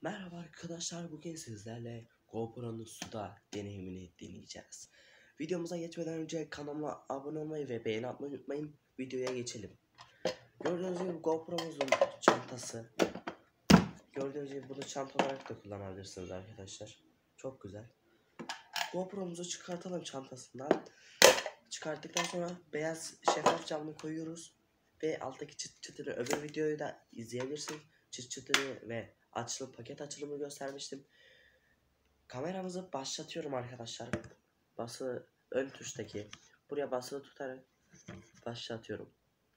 Merhaba arkadaşlar, bugün sizlerle GoPro'nun suda deneyimini deneyeceğiz. Videomuza geçmeden önce kanalıma abone olmayı ve beğeni atmayı unutmayın. Videoya geçelim. Gördüğünüz gibi GoPro'muzun çantası. Gördüğünüz gibi bunu çanta olarak da kullanabilirsiniz arkadaşlar. Çok güzel. GoPro'muzu çıkartalım çantasından. Çıkarttıktan sonra beyaz şeffaf camını koyuyoruz. Ve alttaki çıt çıtırı, öbür videoyu da izleyebilirsiniz. Çıt çıtırı ve paket açılımı göstermiştim. Kameramızı başlatıyorum arkadaşlar. Basılı ön tuştaki buraya basılı tutarak başlatıyorum.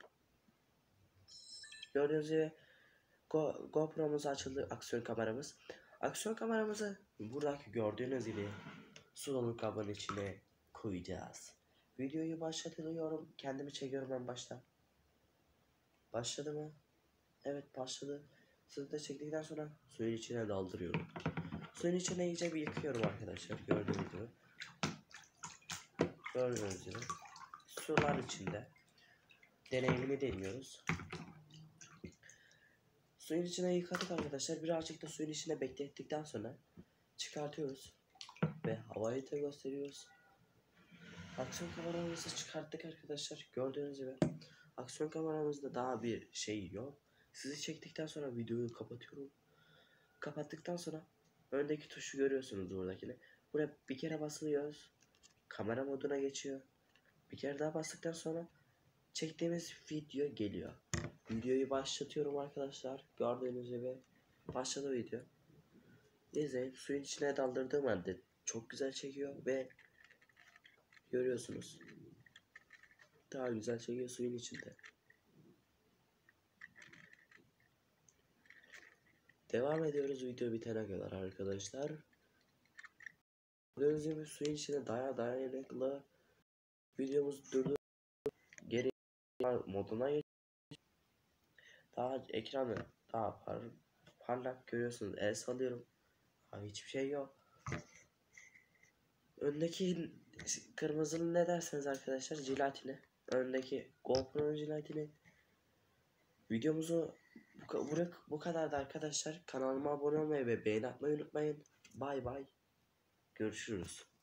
Gördüğünüz gibi GoPro'muz açıldı, aksiyon kameramız. Aksiyon kameramızı buradaki gördüğünüz gibi su dolu kabın içine koyacağız. Videoyu başlatıyorum. Kendimi çekiyorum en başta. Başladı mı? Evet, başladı. Sizi de çektikten sonra suyun içine daldırıyorum. Suyun içine iyice bir yıkıyorum arkadaşlar. Gördüğünüz gibi. Gördüğünüz gibi. Sular içinde. Deneyimini deniyoruz. Suyun içine yıkadık arkadaşlar. Birazcık da suyun içine beklettikten sonra çıkartıyoruz. Ve havayı da gösteriyoruz. Aksiyon kameramızı çıkarttık arkadaşlar. Gördüğünüz gibi. Aksiyon kameramızda daha bir şey yok. Sizi çektikten sonra videoyu kapatıyorum. Kapattıktan sonra öndeki tuşu görüyorsunuz buradakini. Buraya bir kere basılıyoruz. Kamera moduna geçiyor. Bir kere daha bastıktan sonra çektiğimiz video geliyor. Videoyu başlatıyorum arkadaşlar. Gördüğünüz gibi başladı video. İzleyin. Suyun içine daldırdığım halde çok güzel çekiyor ve görüyorsunuz. Daha güzel çekiyor suyun içinde. Devam ediyoruz video bitene kadar arkadaşlar. Gördüğünüz gibi suyun içine dayanıklı. Videomuz durdu. Geri moduna geç. Daha ekranı daha parlak görüyorsunuz. El sallıyorum. Hiçbir şey yok. Öndeki kırmızının ne derseniz arkadaşlar, jilatini. Öndeki GoPro'nun jilatini. Videomuzu bu kadardı arkadaşlar. Kanalıma abone olmayı ve beğeni atmayı unutmayın. Bay bay. Görüşürüz.